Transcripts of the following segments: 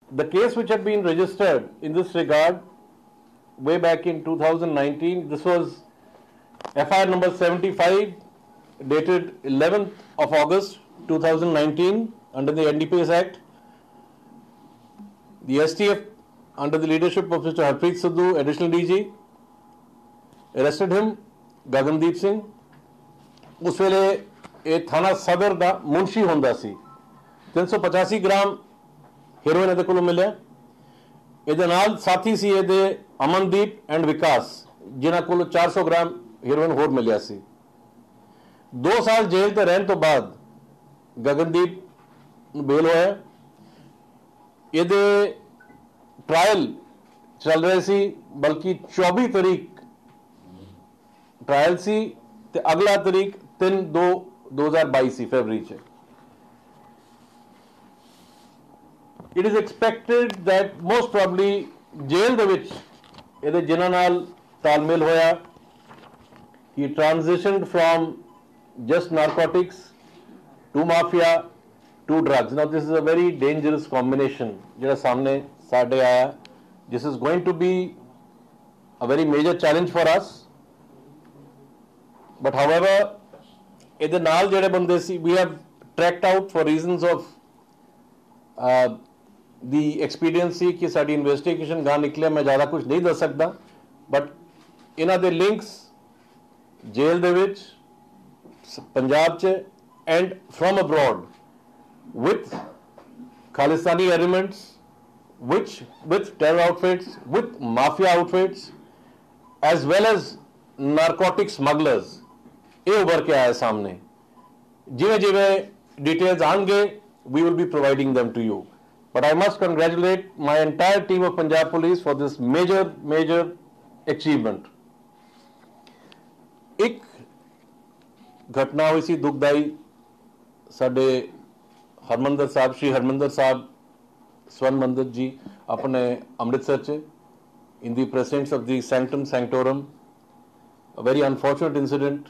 The case which had been registered in this regard way back in 2019, this was FIR number 75 dated 11th of August 2019 under the NDPS Act. The STF under the leadership of Mr. Harpreet Sidhu, additional DG, arrested him, Gagandeep Singh. उस वेले ये थाना सदर का मुंशी होंदा सी 385 gram heroin ਇਹਦੇ ਕੋਲੋਂ ਮਿਲਿਆ ਇਹਦੇ ਨਾਲ ਸਾਥੀ ਸੀ ਇਹਦੇ ਅਮਨਦੀਪ ਐਂਡ ਵਿਕਾਸ ਜਿਨ੍ਹਾਂ ਕੋਲੋਂ 400 ਗ੍ਰਾਮ हेरोइन ਹੋਰ ਮਿਲਿਆ ਸੀ 2 ਸਾਲ ਜੇਲ੍ਹ ਤੇ ਰਹਿਣ ਤੋਂ ਬਾਅਦ ਗਗਨਦੀਪ ਨੂੰ ਬੇਲ ਹੋਇਆ ਇਹਦੇ ट्रायल चल रहे सी बल्कि 24 तरीक ट्रायल सी ते अगला तरीक 3/2/2022 सी फरवरी च it is expected that most probably jail दे विच इहदे जिन्हां नाल तालमेल होया ही transitioned from just narcotics to mafia to drugs now this is a very dangerous combination जिहड़ा सामने साढ़े आया this is going to be a very major challenge for us but however ਇਹਦੇ ਨਾਲ ਜਿਹੜੇ ਬੰਦੇ ਸੀ we have tracked out for reasons of the expediency ਕਿ ਸਾਡੀ ਇਨਵੈਸਟੀਗੇਸ਼ਨ ਗਾਂ ਨਿਕਲਿਆ ਮੈਂ ਜ਼ਿਆਦਾ ਕੁਝ ਨਹੀਂ ਦੱਸ ਸਕਦਾ but ਇਹਨਾਂ ਦੇ ਲਿੰਕਸ ਜੇਲ੍ਹ ਦੇ ਵਿੱਚ ਪੰਜਾਬ 'ਚ and from abroad with Khalistani elements which with terror outfits, with mafia outfits, as well as narcotic smugglers, ये उभर के आया सामने जिवे जिवे details आएंगे we will be providing them to you but I must congratulate my entire team of Punjab Police for this major achievement. एक घटना हुई सी दुखदाई साडे हरमंदर साहब श्री हरमंदर साहब स्वर्ण मंदिर जी अपने अमृतसर च in the presence of the sanctum sanctorum a very unfortunate incident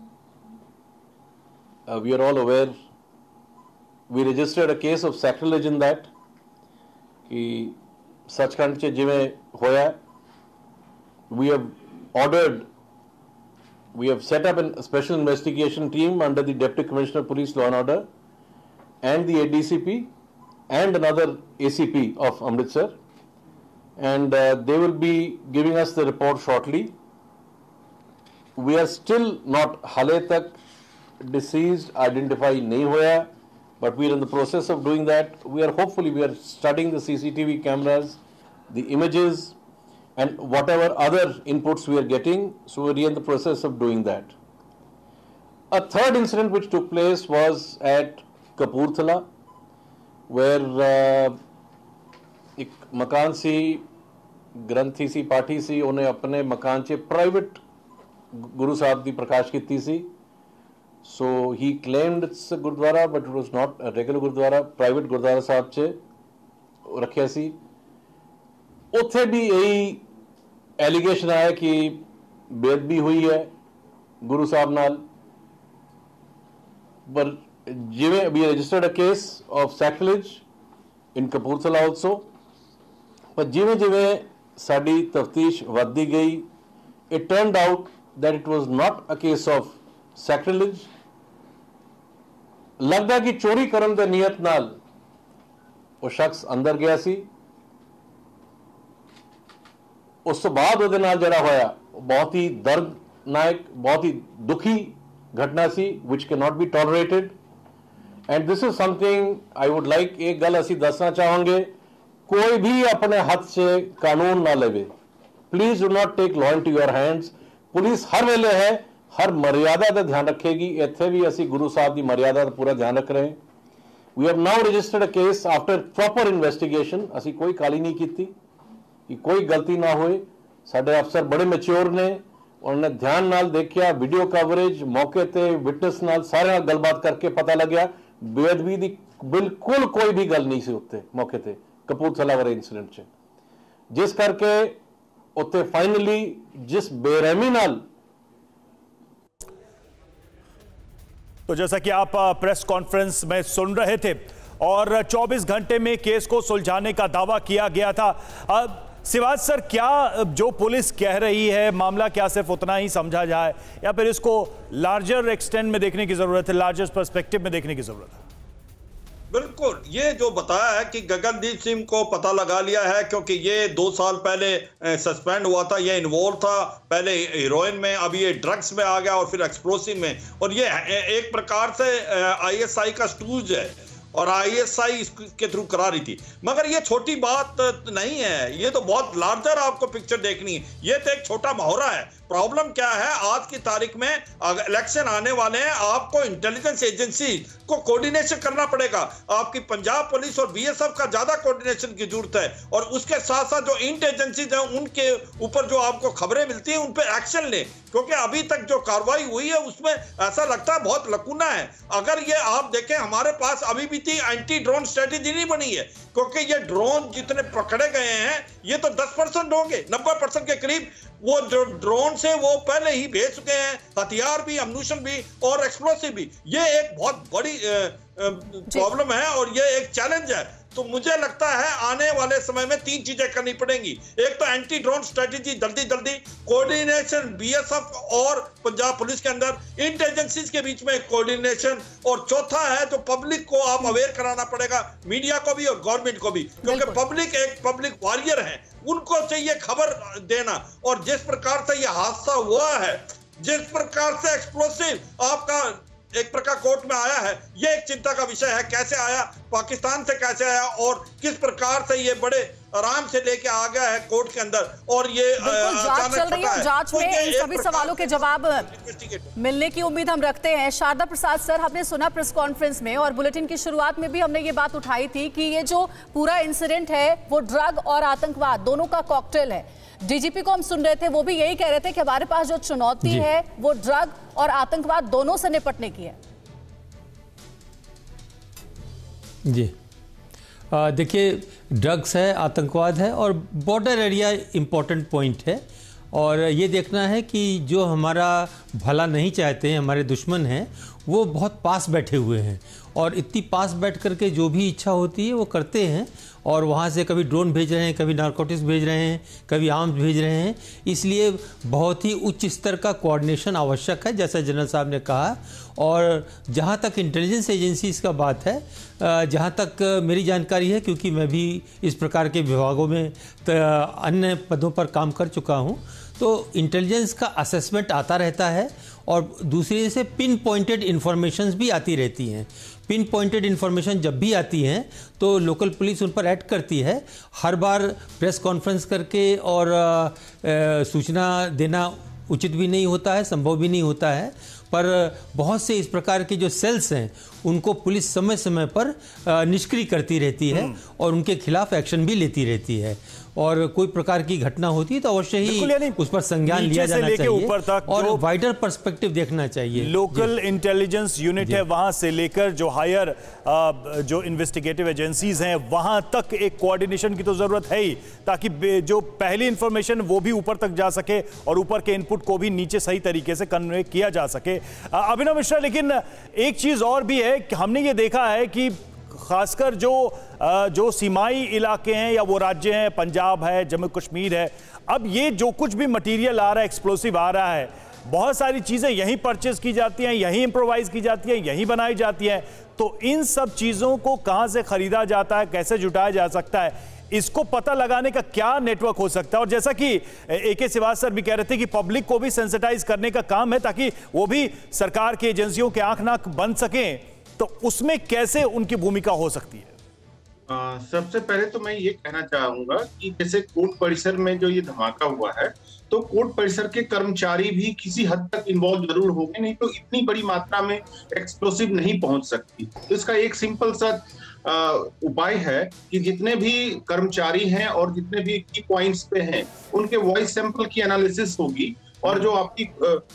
we are all aware we registered a case of sacrilege in that कि सचखंड च जिवें होया we have ordered we have set up a special investigation team under the Deputy Commissioner of Police Law and Order and the ADCP and another ACP of Amritsar and they will be giving us the report shortly. We are still not hale tak deceased identified nahi hoya but we are in the process of doing that. We are studying the CCTV cameras, the images and whatever other inputs we are getting, so we are in the process of doing that. A third incident which took place was at Kapurthala where एक मकान सी ग्रंथी सी पाठी सी उन्हें अपने मकान च private गुरु साहब की प्रकाश की सी so he claimed it's a gurdwara but it was not a regular gurdwara private gurdwara साहब च रखिया सी उत्थे भी यही एलिगेशन आया कि बेदबी हुई है गुरु साहब नाल पर जिवें we registered a case of sacrilege in Kapurthala also पर जिवें जिवें साडी तफ्तीश वधदी गई it turned out that it was not a case of sacrilege लगदा कि चोरी करन दे नियत नाल वो शख्स अंदर गया सी उस तो बाद ਉਹਦੇ ਨਾਲ ਜਿਹੜਾ ਹੋਇਆ बहुत ही दर्दनाक बहुत ही दुखी घटना सी which cannot be tolerated and this is something I would like एक गल ਅਸੀਂ ਦੱਸਣਾ ਚਾਹਾਂਗੇ कोई भी अपने हाथ से कानून ना लेवे please do not take law into your hands police हर वेले है हर मर्यादा का ध्यान रखेगी इत्थे भी ਅਸੀਂ गुरु साहब की मर्यादा का पूरा ध्यान रख रहे हैं we have now registered a case after proper investigation ਅਸੀਂ कोई काली नहीं की कि कोई गलती ना होए साडे अफसर बड़े मैच्योर ने उन्होंने ध्यान नाल देखिया वीडियो कवरेज मौके ते विटनेस नाल सारे नाल गलबात करके पता लग्या बेअदबी दी बिल्कुल कोई भी गल नहीं सी उत्ते मौके ते कपूरथला वाले इंसिडेंट च जिस करके उत्ते फाइनली जिस बेरहमी नाल तो जैसा कि आप प्रेस कॉन्फ्रेंस में सुन रहे थे और 24 घंटे में केस को सुलझाने का दावा किया गया था। शिवाज सर, क्या जो पुलिस कह रही है मामला क्या सिर्फ उतना ही समझा जाए या फिर इसको लार्जर एक्सटेंट में देखने की जरूरत है, लार्जर पर्सपेक्टिव में देखने की जरूरत है? बिल्कुल, ये जो बताया है कि गगनदीप सिंह को पता लगा लिया है, क्योंकि ये 2 साल पहले सस्पेंड हुआ था, ये इन्वॉल्व था पहले हीरोइन में, अब ये ड्रग्स में आ गया और फिर एक्सप्लोसिव में, और ये एक प्रकार से आईएसआई का स्टूज है और आईएसआई इसके थ्रू करा रही थी। मगर ये छोटी बात नहीं है, ये तो बहुत लार्जर आपको पिक्चर देखनी है। ये तो एक छोटा मोहरा है। प्रॉब्लम क्या है, आज की तारीख में इलेक्शन आने वाले हैं, आपको इंटेलिजेंस एजेंसी को कोऑर्डिनेशन करना पड़ेगा। आपकी पंजाब पुलिस और बीएसएफ का ज्यादा कोऑर्डिनेशन की जरूरत है, और उसके साथ साथ जो इंट एजेंसीज हैं उनके ऊपर जो आपको खबरें मिलती हैं उन पर एक्शन लें, क्योंकि अभी तक जो कार्रवाई हुई है उसमें ऐसा लगता है बहुत लकूना है। अगर ये आप देखें, हमारे पास अभी भी एंटी ड्रोन स्ट्रेटेजी नहीं बनी है, क्योंकि ये ड्रोन जितने पकड़े गए हैं ये तो 10% होंगे, 90% के करीब वो जो ड्रोन से वो पहले ही भेज चुके हैं, हथियार भी, अम्यूनिशन भी और एक्सप्लोसिव भी। ये एक बहुत बड़ी प्रॉब्लम है और ये एक चैलेंज है। तो मुझे लगता है आने वाले समय में 3 चीजें करनी पड़ेंगी। एक तो एंटी ड्रोन स्ट्रेटेजी जल्दी कोऑर्डिनेशन बीएसएफ और पंजाब पुलिस के अंदर, इंट एजेंसीज के बीच में कोऑर्डिनेशन, और चौथा है जो पब्लिक को आप अवेयर कराना पड़ेगा, मीडिया को भी और गवर्नमेंट को भी, क्योंकि पब्लिक एक पब्लिक वॉरियर है, उनको चाहिए खबर देना। और जिस प्रकार से यह हादसा हुआ है, जिस प्रकार से एक्सप्लोसिव आपका एक प्रकार कोर्ट में आया है, ये एक चिंता का विषय है। कैसे आया, पाकिस्तान से कैसे आया और किस प्रकार से ये बड़े आराम से लेके आ गया है कोर्ट के अंदर, और ये जांच चल रही है। जांच में इन सभी सवालों के जवाब मिलने की उम्मीद हम रखते हैं। शारदा प्रसाद सर, हमने सुना प्रेस कॉन्फ्रेंस में और बुलेटिन की शुरुआत में भी हमने ये बात उठाई थी कि ये जो पूरा इंसिडेंट है वो ड्रग और आतंकवाद दोनों का कॉकटेल है। डीजीपी को हम सुन रहे थे, वो भी यही कह रहे थे कि हमारे पास जो चुनौती है वो ड्रग और आतंकवाद दोनों से निपटने की है। जी देखिए, ड्रग्स है, आतंकवाद है और बॉर्डर एरिया इम्पोर्टेंट पॉइंट है। और ये देखना है कि जो हमारा भला नहीं चाहते हैं, हमारे दुश्मन हैं, वो बहुत पास बैठे हुए हैं और इतनी पास बैठ करके जो भी इच्छा होती है वो करते हैं। और वहाँ से कभी ड्रोन भेज रहे हैं, कभी नारकोटिक्स भेज रहे हैं, कभी आर्म्स भेज रहे हैं। इसलिए बहुत ही उच्च स्तर का कोऑर्डिनेशन आवश्यक है, जैसा जनरल साहब ने कहा। और जहाँ तक इंटेलिजेंस एजेंसीज का बात है, जहाँ तक मेरी जानकारी है, क्योंकि मैं भी इस प्रकार के विभागों में अन्य पदों पर काम कर चुका हूँ, तो इंटेलिजेंस का असेसमेंट आता रहता है और दूसरी से पिन पॉइंटेड इन्फॉर्मेशंस भी आती रहती हैं। पिन पॉइंटेड इन्फॉर्मेशन जब भी आती हैं तो लोकल पुलिस उन पर एक्ट करती है। हर बार प्रेस कॉन्फ्रेंस करके और सूचना देना उचित भी नहीं होता है, संभव भी नहीं होता है, पर बहुत से इस प्रकार के जो सेल्स हैं उनको पुलिस समय समय पर निष्क्रिय करती रहती है और उनके खिलाफ एक्शन भी लेती रहती है। और कोई प्रकार की घटना होती है तो अवश्य ही उस पर संज्ञान लिया जाना चाहिए, ऊपर तक और वाइडर पर्सपेक्टिव देखना चाहिए। लोकल इंटेलिजेंस यूनिट है, वहां से लेकर जो हायर जो इन्वेस्टिगेटिव एजेंसीज हैं वहां तक एक कोऑर्डिनेशन की तो जरूरत है ही, ताकि जो पहली इंफॉर्मेशन वो भी ऊपर तक जा सके और ऊपर के इनपुट को भी नीचे सही तरीके से कन्वे किया जा सके। अभिनव मिश्रा, लेकिन एक चीज और भी है कि हमने ये देखा है कि खासकर जो सीमाई इलाके हैं या वो राज्य हैं, पंजाब है, जम्मू कश्मीर है, अब ये जो कुछ भी मटेरियल आ रहा है, एक्सप्लोसिव आ रहा है, बहुत सारी चीज़ें यहीं परचेज की जाती हैं, यहीं इम्प्रोवाइज की जाती हैं, यहीं बनाई जाती हैं। तो इन सब चीज़ों को कहाँ से खरीदा जाता है, कैसे जुटाया जा सकता है, इसको पता लगाने का क्या नेटवर्क हो सकता है? और जैसा कि AK शिवाज सर भी कह रहे थे कि पब्लिक को भी सेंसिटाइज करने का काम है ताकि वो भी सरकार की एजेंसियों के आंख नाक बन सकें, तो उसमें कैसे उनकी भूमिका हो सकती है? सबसे पहले तो मैं ये कहना चाहूंगा कि जैसे कोर्ट परिसर में जो ये धमाका हुआ है, तो कोर्ट परिसर के कर्मचारी भी किसी हद तक इन्वॉल्व जरूर होंगे, नहीं तो इतनी बड़ी मात्रा में एक्सप्लोसिव नहीं पहुंच सकती। तो इसका एक सिंपल सा उपाय है कि जितने भी कर्मचारी हैं और जितने भी की पॉइंट्स पे हैं, उनके वॉइस सैंपल की एनालिसिस होगी और जो आपकी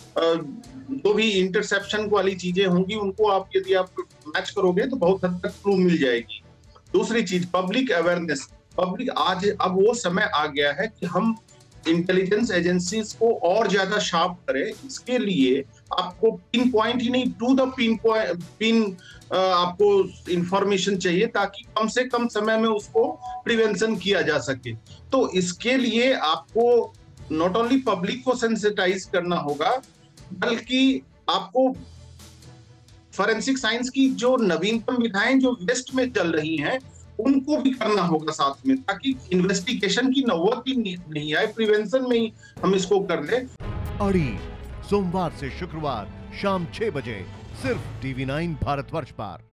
जो भी इंटरसेप्शन वाली चीजें होंगी उनको आप यदि आप मैच करोगे तो बहुत हद तक क्लू मिल जाएगी। दूसरी चीज, पब्लिक अवेयरनेस। पब्लिक आज अब वो समय आ गया है कि हम इंटेलिजेंस एजेंसीज को और ज्यादा शार्प करें। इसके लिए आपको पिन पॉइंट ही नहीं, टू द पिन आपको इंफॉर्मेशन चाहिए ताकि कम से कम समय में उसको प्रिवेंशन किया जा सके। तो इसके लिए आपको नॉट ओनली पब्लिक को सेंसिटाइज करना होगा, बल्कि आपको फॉरेंसिक साइंस की जो नवीनतम विधाएं जो वेस्ट में चल रही हैं उनको भी करना होगा साथ में, ताकि इन्वेस्टिगेशन की नौबत ही नहीं आए, प्रिवेंशन में ही हम इसको कर ले। अड़ी सोमवार से शुक्रवार शाम 6 बजे सिर्फ TV9 भारतवर्ष पर।